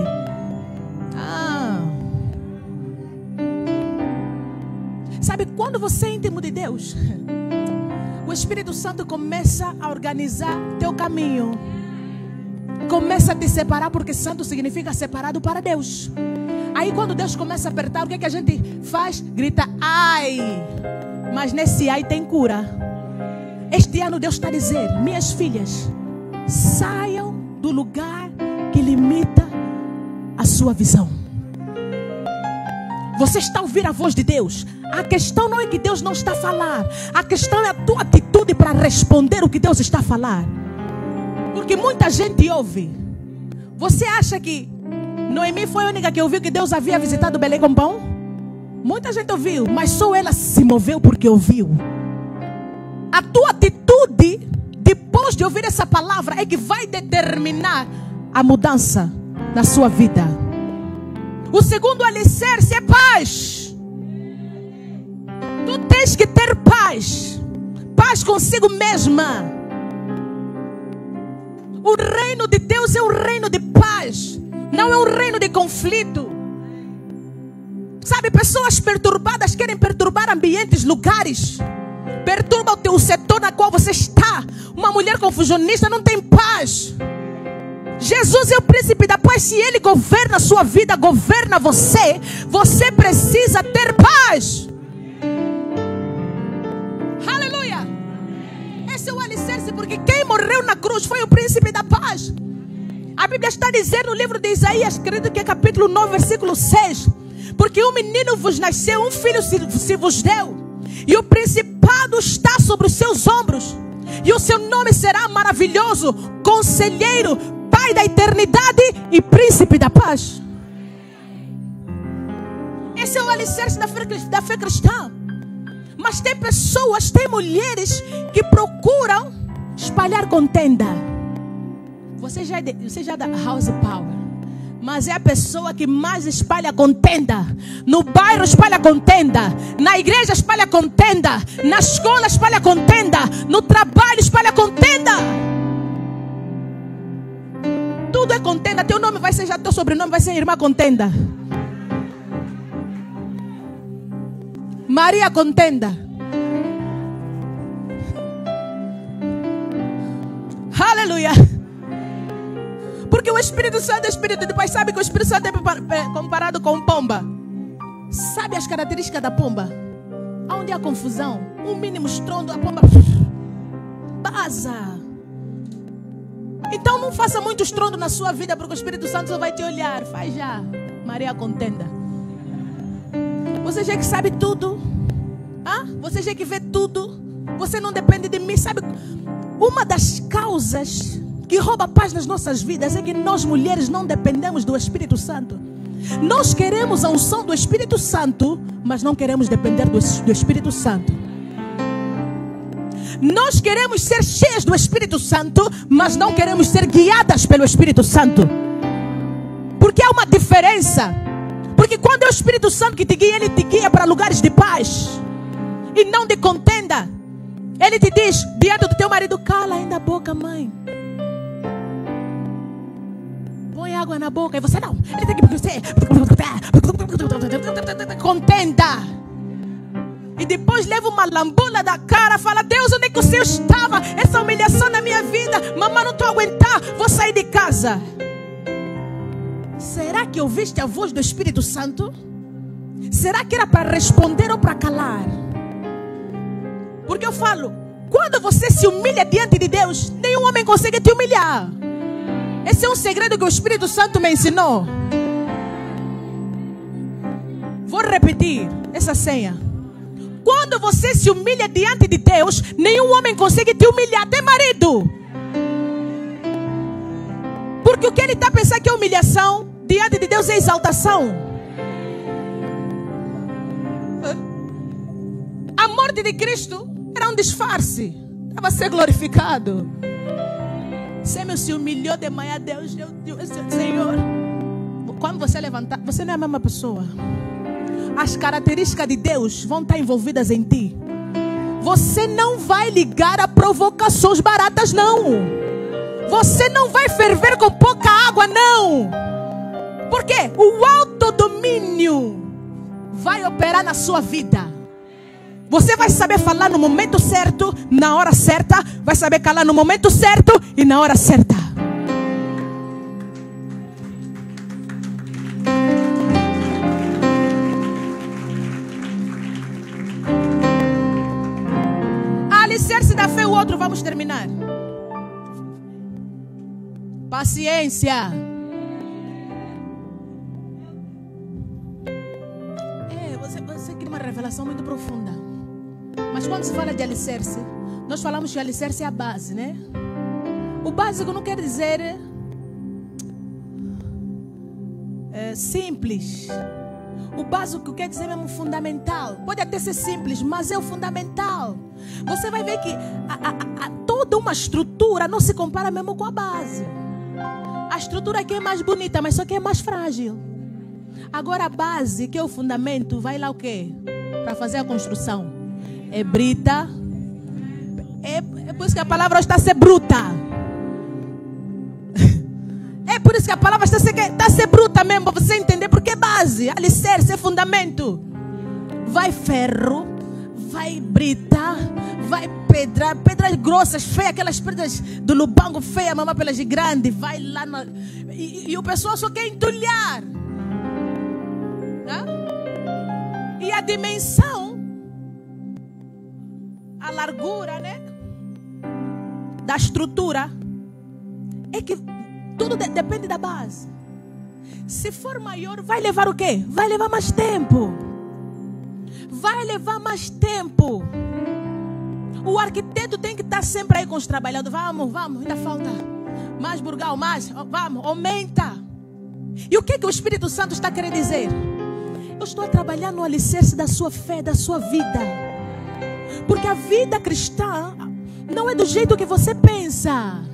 Sabe, quando você é íntimo de Deus, o Espírito Santo começa a organizar teu caminho. Começa a te separar, porque santo significa separado para Deus. Aí quando Deus começa a apertar, o que a gente faz? Grita ai. Mas nesse ai tem cura. Este ano Deus está a dizer: minhas filhas, saiam do lugar que limita a sua visão. Você está a ouvir a voz de Deus. A questão não é que Deus não está a falar. A questão é a tua atitude para responder o que Deus está a falar. Porque muita gente ouve. Você acha que Noemi foi a única que ouviu que Deus havia visitado Belém com pão? Muita gente ouviu, mas só ela se moveu porque ouviu. A tua atitude depois de ouvir essa palavra é que vai determinar a mudança na sua vida. O segundo alicerce é paz. Tu tens que ter paz. Paz consigo mesma. O reino de Deus é um reino de paz. Não é um reino de conflito. Sabe, pessoas perturbadas querem perturbar ambientes, lugares. Perturba o setor na qual você está. Uma mulher confusionista não tem paz. Jesus é o príncipe da paz. Se Ele governa a sua vida, governa você, você precisa ter paz. Aleluia. Esse é o alicerce, porque quem morreu na cruz foi o príncipe da paz. A Bíblia está dizendo no livro de Isaías, acredito que é capítulo 9, versículo 6. Porque um menino vos nasceu, um filho se vos deu, e o principado está sobre os seus ombros, e o seu nome será maravilhoso, conselheiro, Pai da eternidade e príncipe da paz. Esse é o alicerce da fé cristã. Mas tem pessoas, tem mulheres que procuram espalhar contenda. Você já é da House Power, mas é a pessoa que mais espalha contenda. No bairro espalha contenda, na igreja espalha contenda, na escola espalha contenda, no trabalho espalha contenda. Tudo é contenda. Teu nome vai ser, já teu sobrenome vai ser irmã contenda. Maria contenda. Aleluia. Porque o Espírito Santo é Espírito de paz. Sabe que o Espírito Santo é comparado com pomba. Sabe as características da pomba? Onde há confusão, um mínimo estrondo, a pomba baza. Então não faça muito estrondo na sua vida, porque o Espírito Santo só vai te olhar. Faz já, Maria contenda. Você já que sabe tudo. Você já que vê tudo. Você não depende de mim. Sabe, uma das causas que rouba a paz nas nossas vidas é que nós mulheres não dependemos do Espírito Santo. Nós queremos a unção do Espírito Santo, mas não queremos depender do Espírito Santo. Nós queremos ser cheias do Espírito Santo, mas não queremos ser guiadas pelo Espírito Santo. Porque há uma diferença. Porque quando é o Espírito Santo que te guia, Ele te guia para lugares de paz e não de contenda. Ele te diz diante do teu marido: cala ainda a boca, mãe. Põe água na boca. E você não. Ele tem que contenda. E depois leva uma lambola da cara. Fala: Deus, onde é que o Senhor estava? Essa humilhação na minha vida. Mamãe, não estou a aguentar. Vou sair de casa. Será que ouviste a voz do Espírito Santo? Será que era para responder ou para calar? Porque eu falo, quando você se humilha diante de Deus, nenhum homem consegue te humilhar. Esse é um segredo que o Espírito Santo me ensinou. Vou repetir essa senha. Quando você se humilha diante de Deus, nenhum homem consegue te humilhar, até marido. Porque o que ele está pensando que é humilhação, diante de Deus é exaltação. A morte de Cristo era um disfarce, estava a ser glorificado. Senhor se humilhou de manhã a Deus. Senhor, quando você levantar, você não é a mesma pessoa. As características de Deus vão estar envolvidas em ti. Você não vai ligar a provocações baratas, não. Você não vai ferver com pouca água, não. Porque o autodomínio vai operar na sua vida. Você vai saber falar no momento certo, na hora certa. Vai saber calar no momento certo e na hora certa. A alicerce da fé, o outro, vamos terminar. Paciência. Você quer uma revelação muito profunda. Mas quando se fala de alicerce, nós falamos que alicerce é a base, né? O básico não quer dizer simples. O básico quer dizer mesmo fundamental. Pode até ser simples, mas é o fundamental. Você vai ver que toda uma estrutura não se compara mesmo com a base. A estrutura aqui é mais bonita, mas só que é mais frágil. Agora a base, que é o fundamento, vai lá o quê? Para fazer a construção. É brita. É por isso que a palavra está a ser bruta. É por isso que a palavra está a ser bruta mesmo, para você entender. Porque é base, alicerce, é fundamento. Vai ferro, vai brita, vai pedras grossas, feias, aquelas pedras do Lubango feias, mamãe, pelas de grande. Vai lá e o pessoal só quer entulhar. Tá? E a dimensão, a largura, né, da estrutura, é que tudo depende da base. Se for maior, vai levar o quê? Vai levar mais tempo. Vai levar mais tempo. O arquiteto tem que estar sempre aí com os trabalhadores. Vamos, ainda falta mais burgal, mais, vamos, aumenta. E o que o Espírito Santo está querendo dizer? Eu estou a trabalhar no alicerce da sua fé, da sua vida. Porque a vida cristã não é do jeito que você pensa.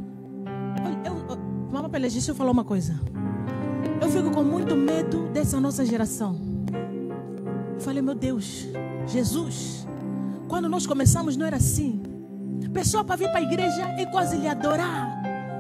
Mamãe Pelegício falou uma coisa. Eu fico com muito medo dessa nossa geração. Eu falei, meu Deus, Jesus, quando nós começamos não era assim. Pessoa para vir para a igreja e quase lhe adorar.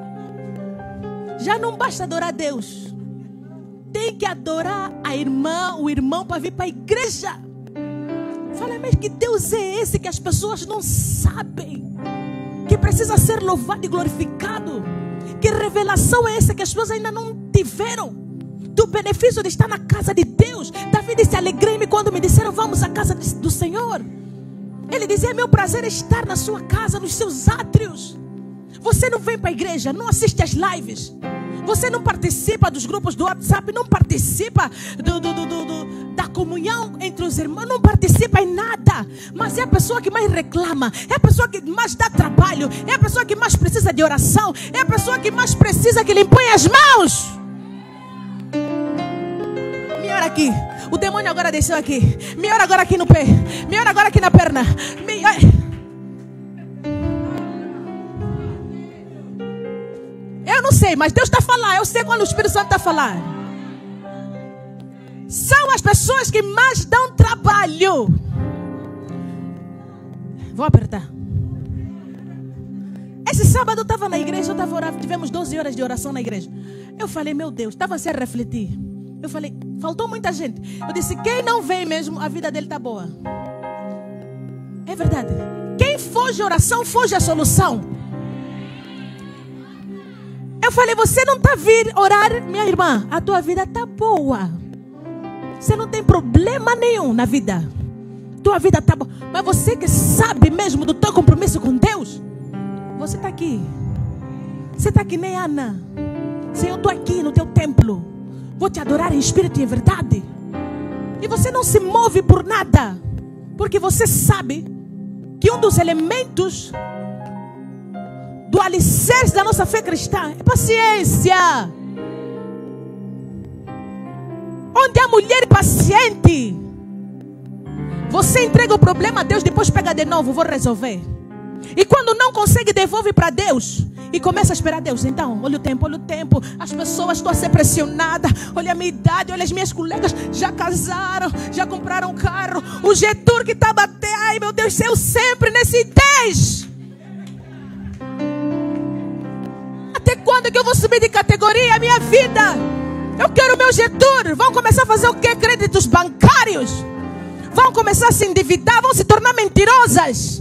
Já não basta adorar Deus. Tem que adorar a irmã, o irmão para vir para a igreja. Falei, mas que Deus é esse que as pessoas não sabem? Que precisa ser louvado e glorificado? Que revelação é essa que as pessoas ainda não tiveram? Do benefício de estar na casa de Deus. Davi disse, alegrei-me quando me disseram, vamos à casa do Senhor. Ele dizia, meu prazer é estar na sua casa, nos seus átrios. Você não vem para a igreja, não assiste às lives. Você não participa dos grupos do WhatsApp, não participa da comunhão entre os irmãos, não participa em nada. Mas é a pessoa que mais reclama, é a pessoa que mais dá trabalho, é a pessoa que mais precisa de oração, é a pessoa que mais precisa que lhe impõe as mãos. Me ora aqui, o demônio agora desceu aqui. Me ora agora aqui no pé, me ora agora aqui na perna. Eu não sei, mas Deus está a falar. Eu sei quando o Espírito Santo está a falar. São as pessoas que mais dão trabalho. Vou apertar. Esse sábado eu estava na igreja, eu estava orando. Tivemos 12 horas de oração na igreja. Eu falei, meu Deus, estava a refletir. Eu falei, faltou muita gente. Eu disse, quem não vem mesmo, a vida dele está boa. É verdade. Quem foge a oração, foge a solução. Eu falei, você não está a vir orar, minha irmã, a tua vida está boa. Você não tem problema nenhum na vida. Tua vida está boa. Mas você que sabe mesmo do teu compromisso com Deus, você está aqui. Você está aqui nem Ana. Senhor, eu estou aqui no teu templo. Vou te adorar em espírito e em verdade. E você não se move por nada. Porque você sabe que um dos elementos do alicerce da nossa fé cristã é paciência. Onde a mulher paciente, você entrega o problema a Deus, depois pega de novo, vou resolver. E quando não consegue, devolve para Deus e começa a esperar Deus. Então, olha o tempo, as pessoas estão a ser pressionadas. Olha a minha idade, olha as minhas colegas, já casaram, já compraram carro. O Getur que está a bater, ai meu Deus, eu sempre nesse 10. Até quando que eu vou subir de categoria? Minha vida, eu quero o meu Getur. Vão começar a fazer o quê? Créditos bancários. Vão começar a se endividar, vão se tornar mentirosas.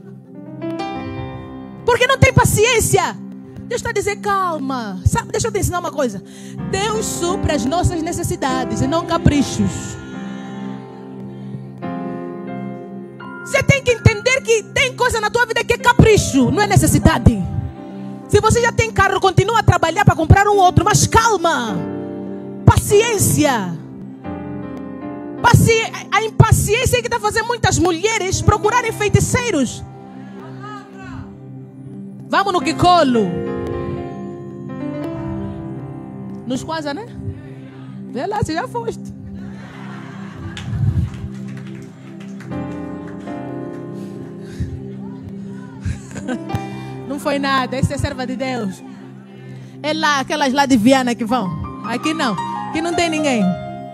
Porque não tem paciência. Deus está a dizer, calma. Sabe, deixa eu te ensinar uma coisa. Deus supre as nossas necessidades e não caprichos. Você tem que entender que tem coisa na tua vida que é capricho, não é necessidade. Se você já tem carro, continua a trabalhar para comprar um outro. Mas calma. Paciência. A impaciência é que está fazendo muitas mulheres procurarem feiticeiros. Vamos no Kikolo. Nos quase, né? Vê lá, você já foste. Não foi nada, esse é serva de Deus. É lá, aquelas lá de Viana que vão. Aqui não tem ninguém.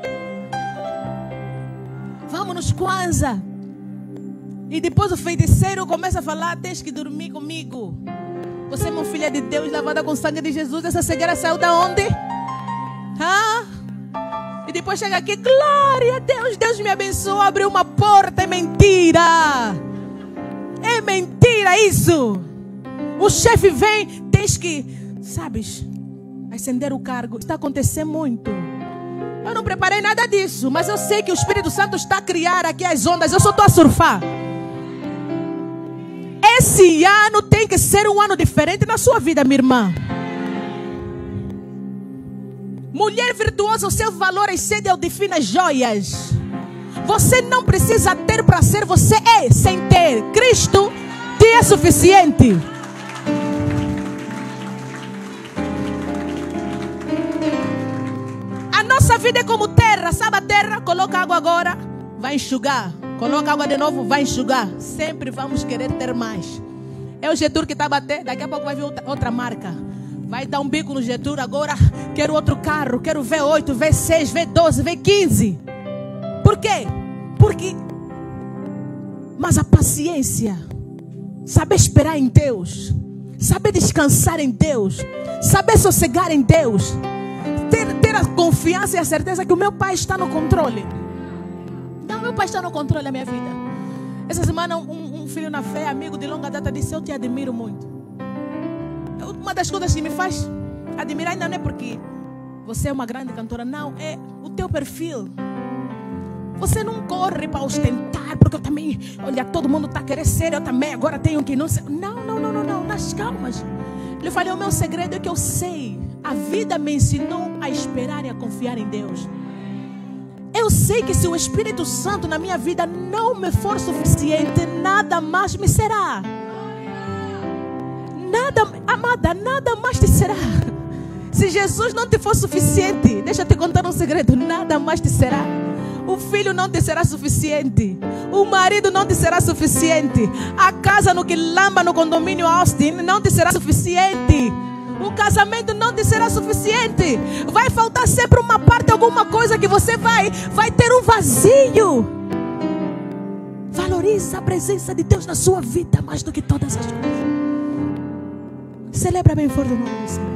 nos Kwanzaa. E depois o feiticeiro começa a falar: tens que dormir comigo. Você é uma filha de Deus, lavada com o sangue de Jesus. Essa cegueira saiu da onde? E depois chega aqui: glória a Deus, Deus me abençoou, abriu uma porta. É mentira. É mentira isso. O chefe vem, tens que, sabes, ascender o cargo. Está acontecendo muito. Eu não preparei nada disso, mas eu sei que o Espírito Santo está a criar aqui as ondas. Eu só estou a surfar. Esse ano tem que ser um ano diferente na sua vida, minha irmã. Mulher virtuosa, o seu valor excede ao de finas joias. Você não precisa ter para ser, você é sem ter. Cristo te é suficiente. A nossa vida é como terra. Sabe a terra? Coloca água agora, vai enxugar. Coloca água de novo, vai enxugar. Sempre vamos querer ter mais. É o Getúlio que está a bater. Daqui a pouco vai vir outra marca. Vai dar um bico no Getúlio. Agora quero outro carro. Quero V8, V6, V12, V15. Por quê? Porque... Mas a paciência, saber esperar em Deus, saber descansar em Deus, saber sossegar em Deus, ter a confiança e a certeza que o meu Pai está no controle. Meu pai está no controle da minha vida. Essa semana um filho na fé, amigo de longa data, disse: eu te admiro muito. Uma das coisas que me faz admirar ainda não é porque você é uma grande cantora. Não, é o teu perfil. Você não corre para ostentar, porque eu também, olha, todo mundo está querendo ser, eu também agora tenho que não ser. Não, nas calmas. Eu falei: o meu segredo é que eu sei. A vida me ensinou a esperar e a confiar em Deus. Eu sei que se o Espírito Santo na minha vida não me for suficiente, nada mais me será. Nada, amada, nada mais te será. Se Jesus não te for suficiente, deixa eu te contar um segredo: nada mais te será. O filho não te será suficiente. O marido não te será suficiente. A casa no Quilamba, no condomínio Austin, não te será suficiente. O casamento não te será suficiente. Vai faltar sempre uma parte, alguma coisa que você vai ter um vazio. Valoriza a presença de Deus na sua vida mais do que todas as coisas. Celebra bem forte o nome do Senhor.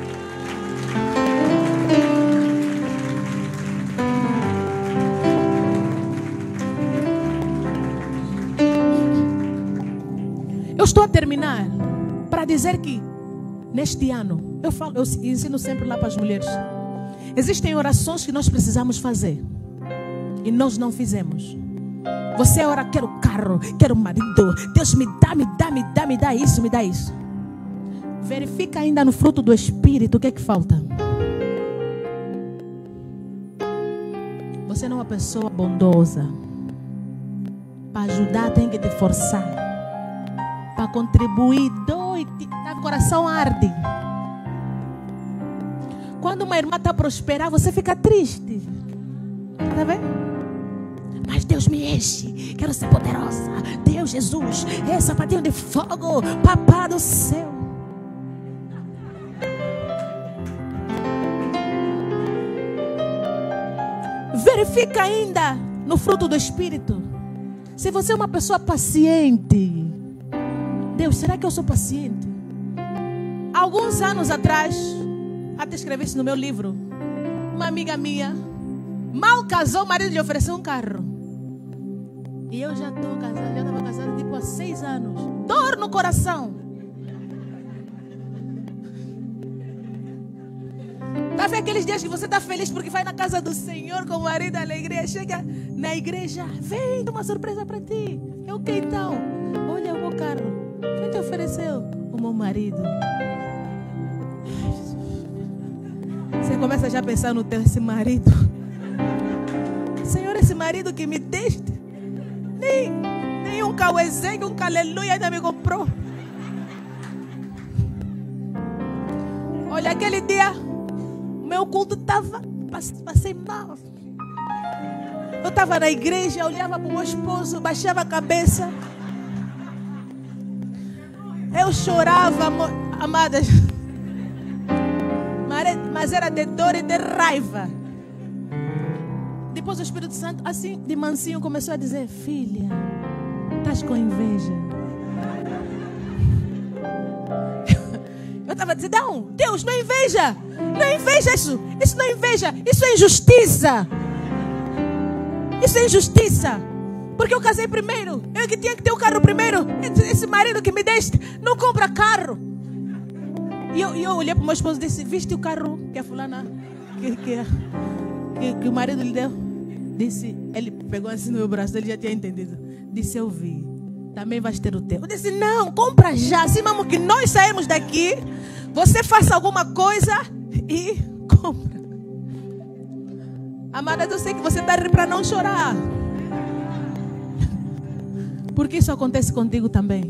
Eu estou a terminar para dizer que neste ano, eu ensino sempre lá para as mulheres. Existem orações que nós precisamos fazer e nós não fizemos. Você ora: quero carro, quero marido. Deus me dá isso, me dá isso. Verifica ainda no fruto do Espírito o que é que falta. Você não é uma pessoa bondosa. Para ajudar tem que te forçar. Para contribuir, o coração arde. Quando uma irmã está a prosperar, você fica triste. Está vendo? Mas Deus me enche. Quero ser poderosa. Deus, Jesus, é sapatinho de fogo, papá do céu. Verifica ainda no fruto do Espírito. Se você é uma pessoa paciente. Deus, será que eu sou paciente? Alguns anos atrás, até escrevi isso no meu livro, uma amiga minha mal casou, o marido lhe ofereceu um carro. E eu já estou casada, já estava casada tipo há 6 anos. Dor no coração. Tá vendo aqueles dias que você está feliz porque vai na casa do Senhor com o marido, alegria, chega na igreja, vem, tem uma surpresa para ti. É o que então? Olha o meu carro. Quem te ofereceu? O meu marido. Você começa já a pensar no teu esse marido. Senhor, esse marido que me deste, nem um cauezinho, um caleluia ainda me comprou. Olha, aquele dia o meu culto estava, passei mal. Eu estava na igreja, olhava para o meu esposo, baixava a cabeça. Eu chorava, amadas. Mas era de dor e de raiva. depois o Espírito Santo, assim, de mansinho, começou a dizer: filha, estás com inveja. Eu estava dizendo: não, Deus, não é inveja. Não é inveja isso. Isso não é inveja. Isso é injustiça. Isso é injustiça. Porque eu casei primeiro. Eu que tinha que ter o carro primeiro. Esse marido que me deste não compra carro. E eu olhei para o meu esposo e disse: viste o carro que a fulana que o marido lhe deu? Disse, ele pegou assim no meu braço, ele já tinha entendido. Disse: eu vi, também vais ter o teu. Eu disse: não, compra já. Assim mesmo que nós saímos daqui, você faça alguma coisa e compra. Amada, eu sei que você está rindo para não chorar. Porque isso acontece contigo também.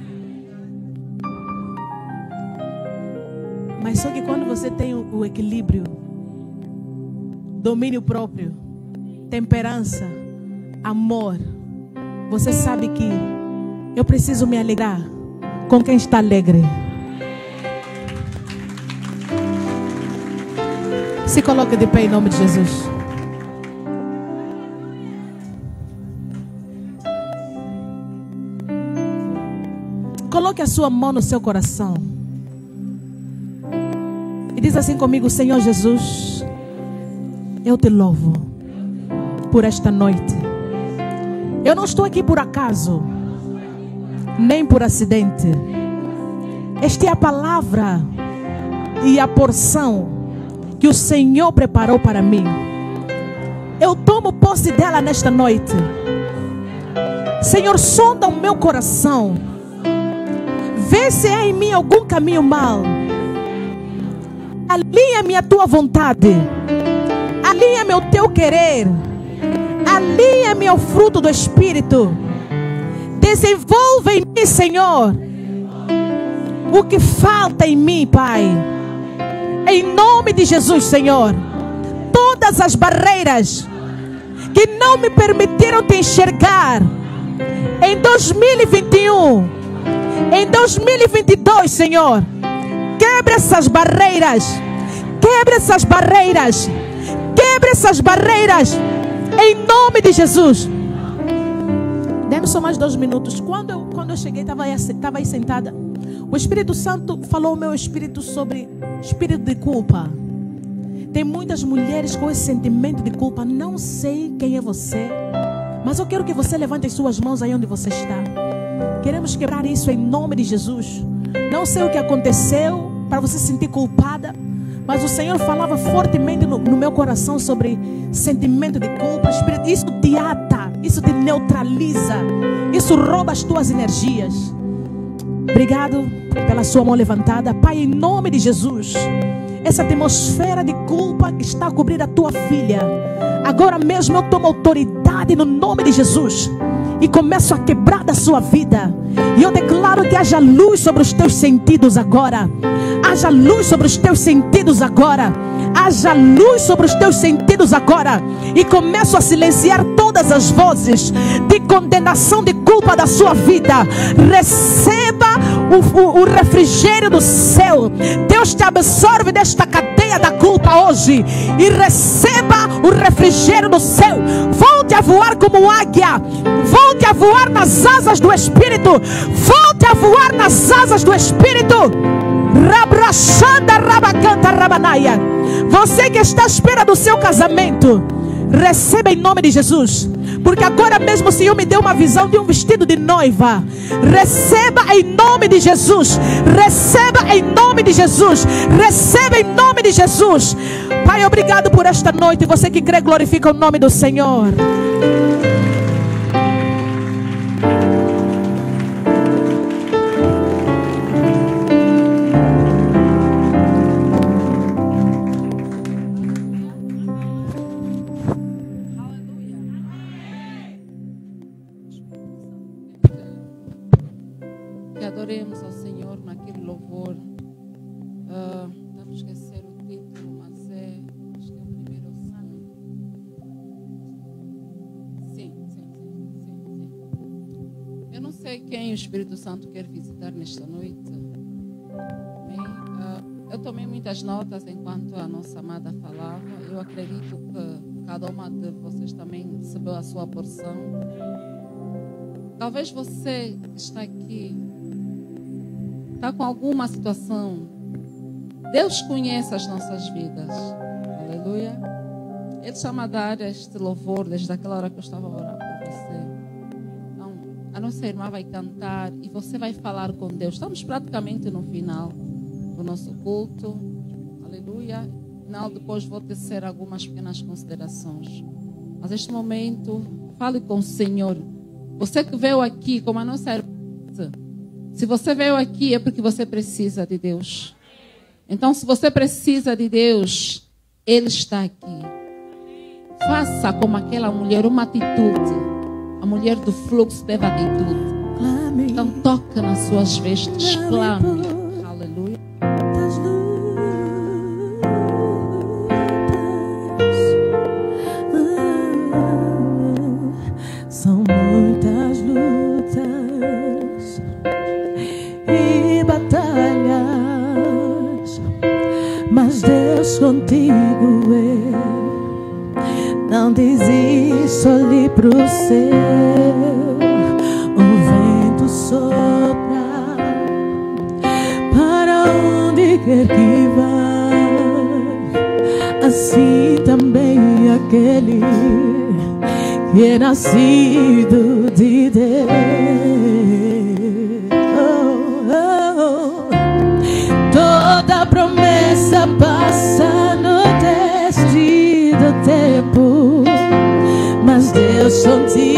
Mas só que quando você tem o equilíbrio, domínio próprio, temperança, amor, você sabe que eu preciso me alegrar com quem está alegre. Se coloque de pé em nome de Jesus. Coloque a sua mão no seu coração e diz assim comigo: Senhor Jesus, eu te louvo por esta noite. Eu não estou aqui por acaso, nem por acidente. Esta é a palavra e a porção que o Senhor preparou para mim. Eu tomo posse dela nesta noite. Senhor, sonda o meu coração. Vê se há em mim algum caminho mau. Alinha-me a tua vontade. Alinha-me ao teu querer. Alinha-me ao fruto do Espírito. Desenvolva em mim, Senhor, o que falta em mim, Pai. Em nome de Jesus, Senhor. Todas as barreiras que não me permitiram te enxergar em 2021, em 2022, Senhor, quebre essas barreiras. Quebre essas barreiras. Quebre essas barreiras. Em nome de Jesus. Dê-me só mais 2 minutos. Quando eu cheguei, estava aí sentada. O Espírito Santo falou ao meu espírito sobre espírito de culpa. Tem muitas mulheres com esse sentimento de culpa. Não sei quem é você, mas eu quero que você levante as suas mãos aí onde você está. Queremos quebrar isso em nome de Jesus. Não sei o que aconteceu para você se sentir culpada, mas o Senhor falava fortemente no meu coração sobre sentimento de culpa. Isso te ata, isso te neutraliza, isso rouba as tuas energias. Obrigado pela sua mão levantada. Pai, em nome de Jesus, essa atmosfera de culpa que está a cobrir a tua filha, agora mesmo eu tomo autoridade no nome de Jesus e começo a quebrar da sua vida. E eu declaro que haja luz sobre os teus sentidos agora. Haja luz sobre os teus sentidos agora. Haja luz sobre os teus sentidos agora. E começo a silenciar todas as vozes de condenação, de culpa da sua vida. Receba o refrigério do céu. Deus te absorve desta cadeia da culpa hoje. E receba o refrigério do céu. Volte a voar como águia. Volte a voar nas asas do Espírito. Volte a voar nas asas do Espírito. Rabrachanda rabacanta rabanaia. Você que está à espera do seu casamento, receba em nome de Jesus. Porque agora mesmo o Senhor me deu uma visão de um vestido de noiva. Receba em nome de Jesus. Receba em nome de Jesus. Receba em nome de Jesus. Pai, obrigado por esta noite. Você que crê, glorifica o nome do Senhor. Adoremos ao Senhor naquele louvor. Vamos esquecer o título, mas acho que é o primeiro salmo. Sim. Eu não sei quem o Espírito Santo quer visitar nesta noite. Bem, eu tomei muitas notas enquanto a nossa amada falava. Eu acredito que cada uma de vocês também recebeu a sua porção. Talvez você que está aqui está com alguma situação. Deus conhece as nossas vidas. Aleluia. Ele chama a dar este louvor desde aquela hora que eu estava a orar por você. Então, a nossa irmã vai cantar e você vai falar com Deus. Estamos praticamente no final do nosso culto. Aleluia. No final, depois vou tecer algumas pequenas considerações. Mas neste momento, fale com o Senhor. Você que veio aqui, como a nossa irmã, se você veio aqui é porque você precisa de Deus. Então, se você precisa de Deus, Ele está aqui. Faça como aquela mulher, uma atitude. A mulher do fluxo teve atitude. Então, toca nas suas vestes, clame. Aleluia. São muitas lutas e batalhas, mas Deus contigo não desiste, olhe pro céu, o vento sopra para onde quer que vá, assim também aquele que é nascido de Deus. Toda promessa passa no teste do tempo, mas Deus contigo